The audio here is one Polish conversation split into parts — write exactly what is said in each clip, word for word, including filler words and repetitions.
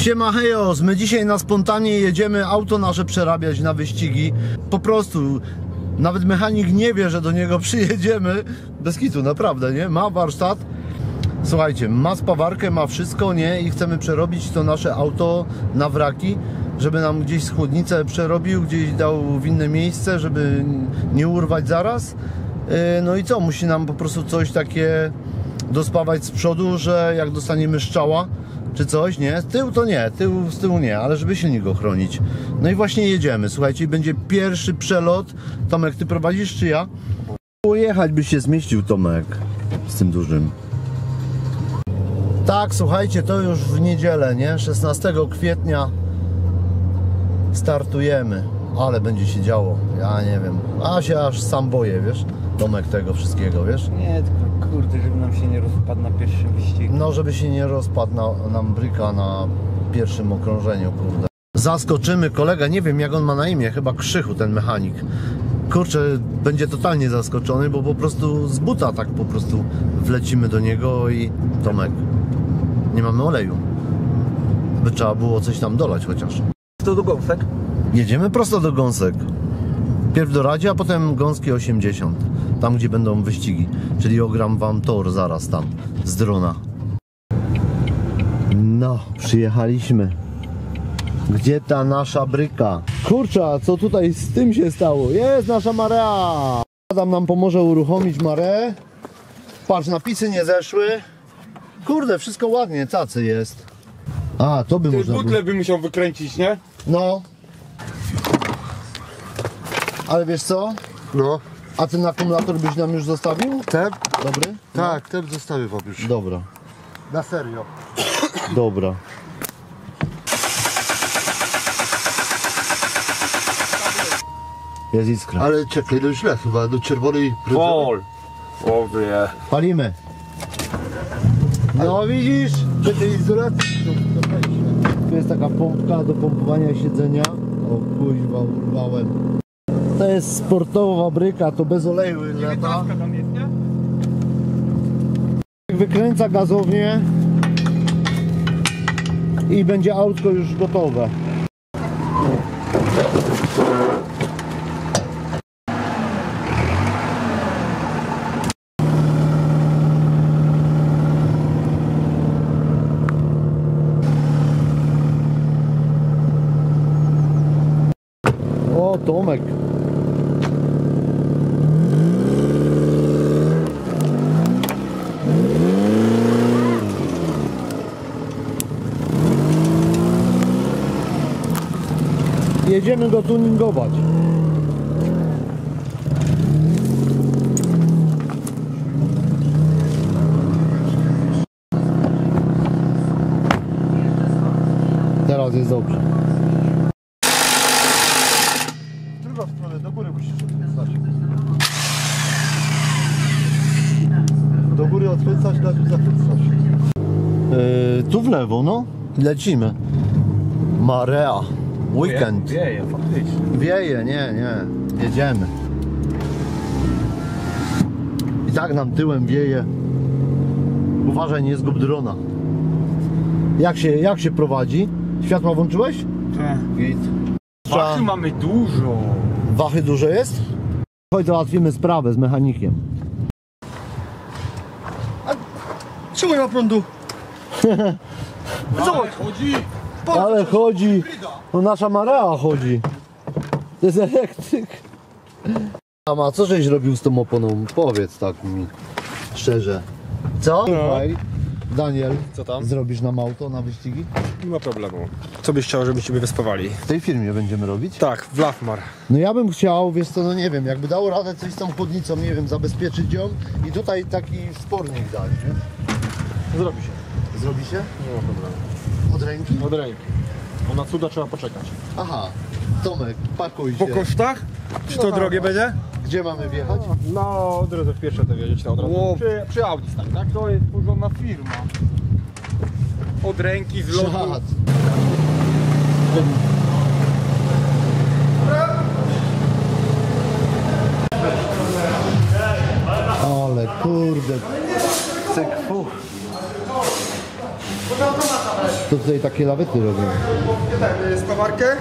Siema hejos, my dzisiaj na spontanie jedziemy auto nasze przerabiać na wyścigi. Po prostu, nawet mechanik nie wie, że do niego przyjedziemy. Bez kitu, naprawdę, nie? Ma warsztat. Słuchajcie, ma spawarkę, ma wszystko, nie? I chcemy przerobić to nasze auto na wraki, żeby nam gdzieś schłodnicę przerobił, gdzieś dał w inne miejsce, żeby nie urwać zaraz. No i co? Musi nam po prostu coś takie dospawać z przodu, że jak dostaniemy strzała czy coś, nie? Z tyłu to nie, tył, z tyłu nie, ale żeby silnik ochronić. No i właśnie jedziemy, słuchajcie, będzie pierwszy przelot. Tomek, ty prowadzisz czy ja? Pojechać by się zmieścił Tomek z tym dużym. Tak, słuchajcie, to już w niedzielę, nie? szesnastego kwietnia startujemy. Ale będzie się działo, ja nie wiem. A się aż sam boję, wiesz? Tomek tego wszystkiego, wiesz? Nie, tylko kurde, żeby nam się nie rozpadł na pierwszym wyścigu. No, żeby się nie rozpadł na, nam bryka na pierwszym okrążeniu, kurde. Zaskoczymy kolegę, nie wiem jak on ma na imię, chyba Krzychu, ten mechanik. Kurczę, będzie totalnie zaskoczony, bo po prostu z buta tak po prostu wlecimy do niego i Tomek, nie mamy oleju. By trzeba było coś tam dolać chociaż. To do Gąsek? Jedziemy prosto do Gąsek. Pierw do Radzi, a potem Gąskie osiemdziesiąt. Tam gdzie będą wyścigi. Czyli ogram wam tor zaraz tam z drona. No, przyjechaliśmy. Gdzie ta nasza bryka? Kurczę, a co tutaj z tym się stało? Jest nasza marea! Adam nam pomoże uruchomić mareę. Patrz, napisy nie zeszły. Kurde, wszystko ładnie, cacy jest. A, to by Ty można butle by musiał wykręcić, nie? No. Ale wiesz co? No. A ten akumulator byś nam już zostawił? Ten? Dobry? Tak, ten zostawię wam już. Dobra. Na serio. Dobra. Jest iskra. Ale czekaj, no źle chyba, do czerwonej... Pol! O wie. Palimy. No widzisz? Czy tej izolacji? Tu jest taka pompka do pompowania siedzenia. O kuźwa, urwałem. To jest sportowa bryka, to bez oleju lata. tam jest, nie? Wykręca gazownię i będzie autko już gotowe. O, Tomek. Jedziemy go tuningować. Teraz jest dobrze. W drugą stronę, do góry musisz odkręcać. Do góry odkręcać, na dół zakręcać. Yy, tu w lewo, no. Lecimy. Marea. Weekend. Wieje, faktycznie. Wieje, nie, nie. Jedziemy. I tak nam tyłem wieje. Uważaj, nie zgub drona. Jak się, jak się prowadzi? Światła włączyłeś? Tak. Git. Wachy mamy dużo. Wachy dużo jest? Chodź, załatwimy sprawę z mechanikiem. Czemu nie ma prądu? Zobacz, chodzi. Ale chodzi. No nasza Marea chodzi. To jest elektryk. A co żeś robił z tą oponą? Powiedz tak mi szczerze. Co? Słuchaj, Daniel, Co tam? zrobisz nam auto na wyścigi? Nie ma problemu. Co byś chciał, żeby ciebie wyspawali? W tej firmie będziemy robić? Tak, w Lafmar. No ja bym chciał, wiesz co, no nie wiem, jakby dało radę coś z tą chłodnicą, nie wiem, zabezpieczyć ją i tutaj taki spornik dać, nie? Zrobi się. Zrobi się? Nie ma problemu. Od ręki? Od ręki. Bo na cuda trzeba poczekać. Aha, Tomek, pakuj Po się. kosztach? Czy to drogie będzie? Gdzie mamy wjechać? No, od razu w pierwsze to wiedzieć, to od razu. Ło. Przy, przy Audi stać, tak? To jest porządna firma. Od ręki, z lotu. Szat. Ale kurde. Sekwu. To tutaj takie lawety robią. Ten, spawarkę.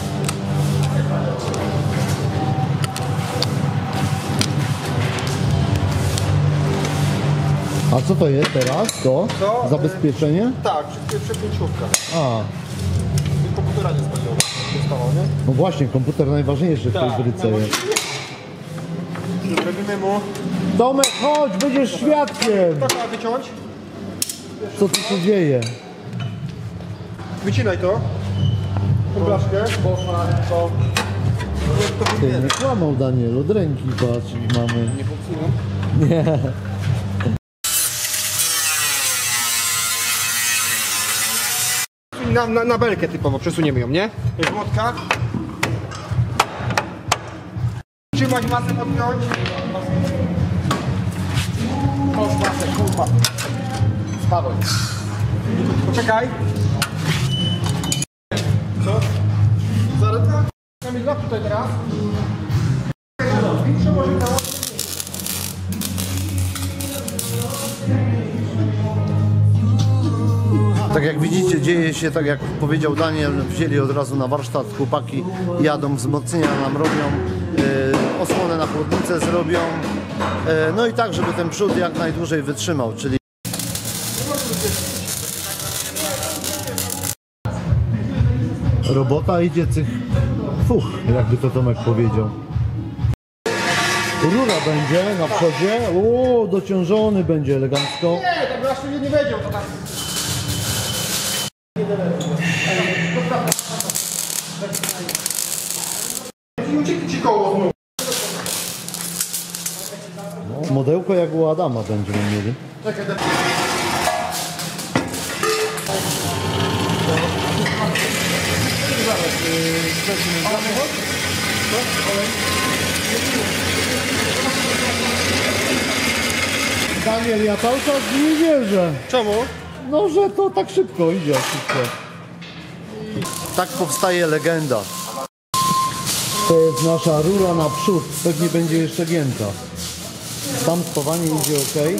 A co to jest teraz? To? To, Zabezpieczenie? Tak, przepięciówka. A, Komputera nie spaliło. Dostawał, nie? no właśnie, komputer najważniejszy w tej Tak, bryce jest. Robimy mu. Tomek, chodź, będziesz świadkiem! To trzeba wyciąć. Co tu się dzieje? Wycinaj to. Tą blaszkę, bo to... to Ty, nie kłamał Daniel, od ręki patrz, mamy. nie popsuło. Nie. Na, na, na belkę typowo, przesuniemy ją, nie? Jest młotka. Trzymać masę, podpiąć. Chodź masę, kurwa. Spadaj. Poczekaj. Co? Zarytka? Kamil, złap tutaj teraz. I przełożyć na... Tak jak widzicie, dzieje się tak jak powiedział Daniel, wzięli od razu na warsztat, chłopaki jadą, wzmocnienia nam robią, e, osłonę na chłodnicę zrobią, e, no i tak, żeby ten przód jak najdłużej wytrzymał, czyli robota idzie cych fuch, jakby to Tomek powiedział. Rura będzie na przodzie, o, dociążony będzie elegancko. Nie, tak aż tu nie wiedział, to tam... Nie uciekli ci koło znów. No, modełko jak u Adama będziemy mieli. Daniel, ja cały czas nie wierzę. Czemu? No, że to tak szybko idzie. Szybko. Tak powstaje legenda. To jest nasza rura na przód. Pewnie będzie jeszcze gięta. Tam spawanie idzie ok.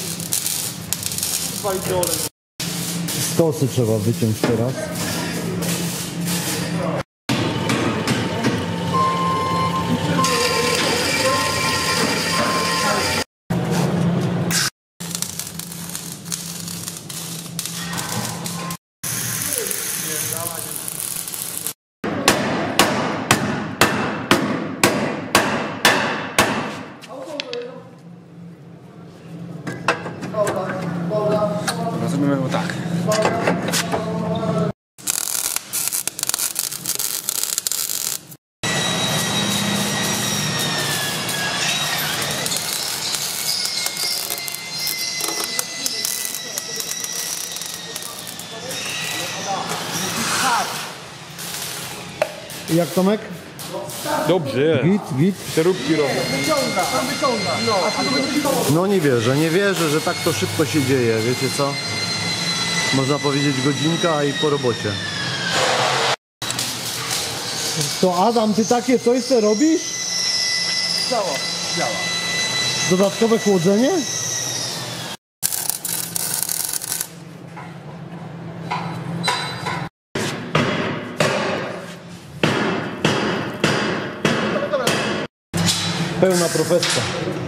Stosy trzeba wyciąć teraz. Zrobimy go tak. Jak Tomek? Dobrze. Git, git. Przeróbki robię. No nie wierzę, nie wierzę, że tak to szybko się dzieje, wiecie co? Można powiedzieć godzinka i po robocie. To Adam, ty takie coś co robisz? Działa, działa. Dodatkowe chłodzenie? Pełna profeska.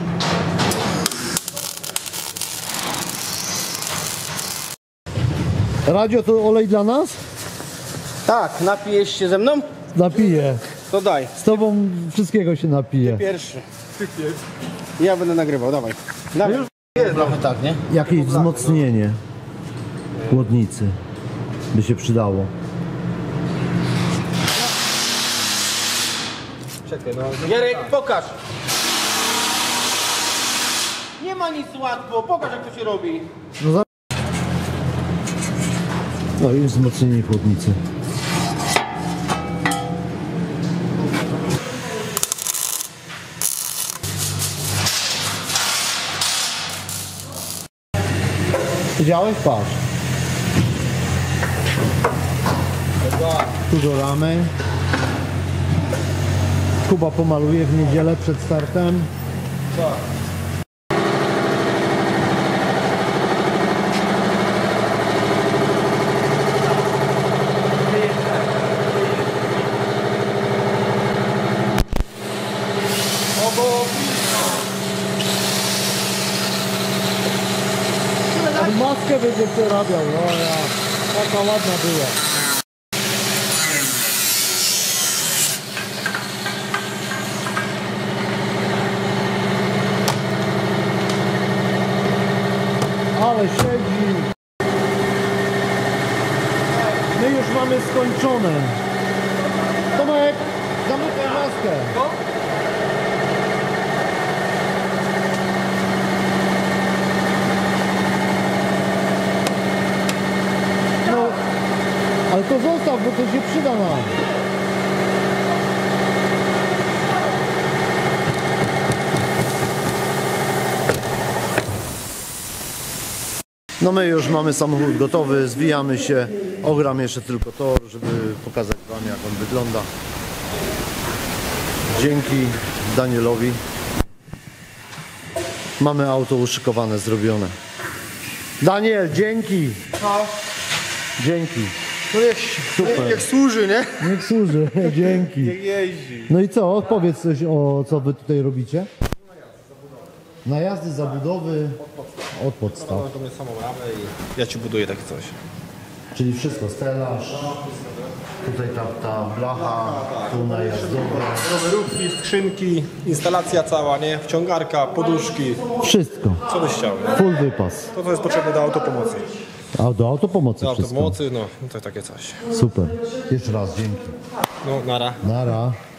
Radio to olej dla nas? Tak, napijesz się ze mną? Napiję. To daj. Z tobą wszystkiego się napije. Pierwszy. Ja będę nagrywał, dawaj. Dawaj. Trochę tak, nie? Jakieś wzmocnienie chłodnicy by się przydało. Czekaj, no. Gierek, pokaż. Nie ma nic łatwo, pokaż jak to się robi. No, za... no i wzmocnienie chłodnicy. Widziałeś? Patrz. Tu do ramy. Kuba pomaluje w niedzielę przed startem. przerabiał, no ja. Taka ładna była. Ale siedzi. My już mamy skończone. Tomek, zamykaj maskę. No, ale to zostaw, bo to się przyda nam. No my już mamy samochód gotowy, zwijamy się, ogram jeszcze tylko tor, żeby pokazać wam, jak on wygląda. Dzięki Danielowi mamy auto uszykowane, zrobione. Daniel, dzięki! Dzięki. No niech, Super. niech służy, nie? Niech służy, dzięki. Niech jeździ. No i co? Powiedz coś, o co wy tutaj robicie. Najazdy, zabudowy od podstaw. Mamy tu samą ramę i ja ci buduję takie coś. Czyli wszystko, stelaż, tutaj ta, ta blacha, tu najazdowa. Rowerówki, skrzynki, instalacja cała, nie? Wciągarka, poduszki. Wszystko. Co byś chciał, nie? Full wypas. To, co jest potrzebne do autopomocy. A do autopomocy Do wszystko. autopomocy, no, to takie coś. Super. Jeszcze raz dzięki. No, nara. Nara.